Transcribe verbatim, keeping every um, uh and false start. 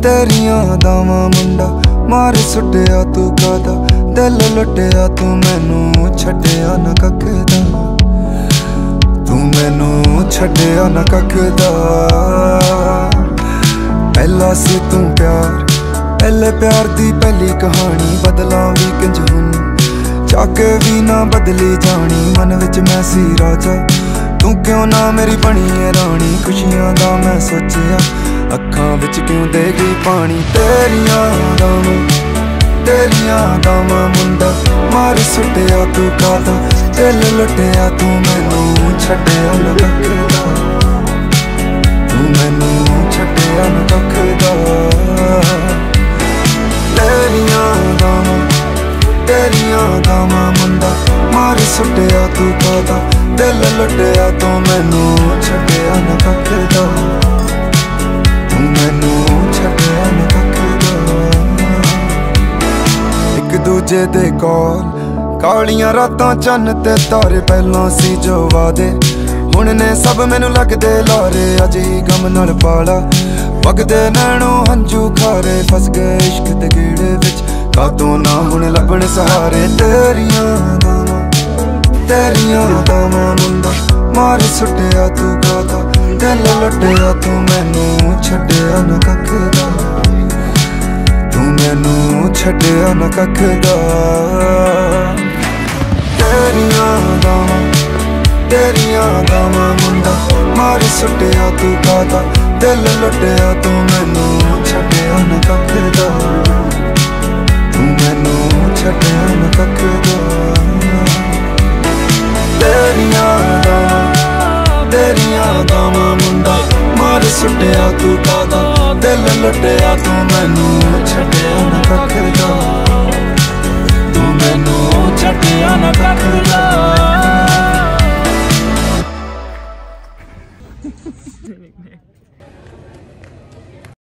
तेरियां दावां मुंडा मार सुटिया तू कादा, दिल लुटिया तू मैनू छड्डिया ना कखदा, तू मैनू छड्डिया ना कखदा। पहला सी तू प्यार, पहले प्यार दी पहली कहानी, बदला भी किंज हुन चाके भी ना बदली जानी। मन विच मैं सी राजा, तू क्यों ना मेरी बनी है रानी। खुशियां दा मैं सोचिया, अखां विच क्यों दे गई पानी। तेरियां दावां तेरियां दावां मुंडा मार सुटिया तू कादा, दिल लुटिया तू मैनू छड्डिया ना कखदा, तू मैनू छड्डिया ना कखदा। तेरियां दावां तेरियां दावां मुंडा मार सुटिया तू कादा, दिल लुटिया तू मैनू छड्डिया ना कखदा, तू मैनू छड्डिया ना कखदा। एक दूजे दे कोल कालियां रातां चन्न ते तारे, पहलों सी जो वादे हुण ने सब मैनू लगदे लारे। अज ही गम नाल पाला वगदे नैणों हंझू खारे, फस गए इश्क दे गेड़े विच कातों ना हुण लभण सहारे। तेरियां दावां तेरियां दावां मुंडा मार सुटिया तू कादा, दिल लुटिया तू मैनू छड्डिया ना कखदा, तू मैनू छड्डिया ना कखदा। तेरियां दावां तेरियां दावां मुंडा मार सुटिया तू कादा, दिल लुटिया तू मैनू छड्डिया ना कखदा, तू मैनू छड्डिया ना कखदा। तेरियां दावां तेरियां दावां मुंडा मार सुटिया तू कादा, दिल लुटिया तू मैनू छड्डिया ना कखदा, तू मैनू छड्डिया ना कखदा।